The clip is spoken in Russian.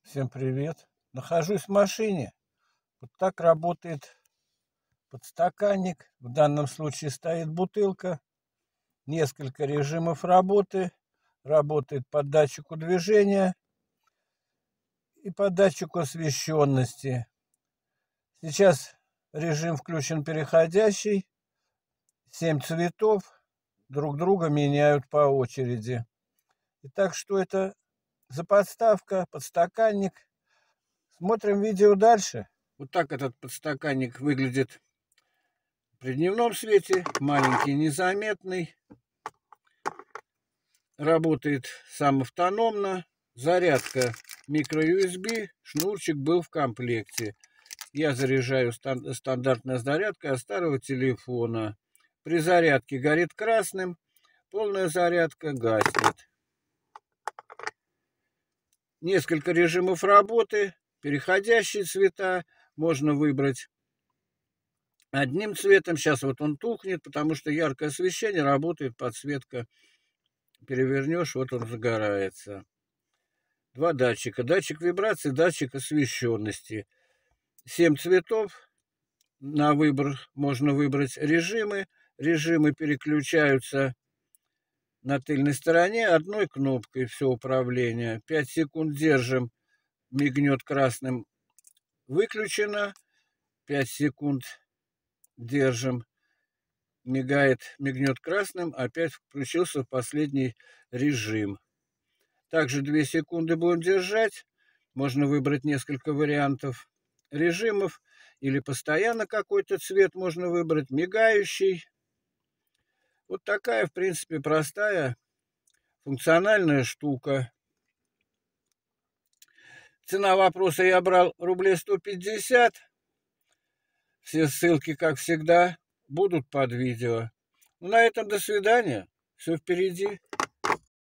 Всем привет. Нахожусь в машине. Вот так работает подстаканник. В данном случае стоит бутылка. Несколько режимов работы. Работает по датчику движения и по датчику освещенности. Сейчас режим включен переходящий. 7 цветов друг друга меняют по очереди. Итак, что это за подставка, подстаканник? Смотрим видео дальше. Вот так этот подстаканник выглядит при дневном свете. Маленький, незаметный. Работает сам автономно. Зарядка микро-USB. Шнурчик был в комплекте. Я заряжаю стандартной зарядкой от старого телефона. При зарядке горит красным. Полная зарядка гаснет. Несколько режимов работы. Переходящие цвета можно выбрать одним цветом. Сейчас вот он тухнет, потому что яркое освещение, работает подсветка. Перевернешь, вот он загорается. Два датчика. Датчик вибрации, датчик освещенности. 7 цветов. На выбор можно выбрать режимы. Режимы переключаются на тыльной стороне одной кнопкой. Все управление. 5 секунд держим. Мигнет красным. Выключено. 5 секунд держим. Мигнет красным. Опять включился в последний режим. Также 2 секунды будем держать. Можно выбрать несколько вариантов режимов. Или постоянно какой-то цвет можно выбрать. Мигающий. Вот такая, в принципе, простая функциональная штука. Цена вопроса я брал рублей 150. Все ссылки, как всегда, будут под видео. Ну, на этом до свидания. Все впереди.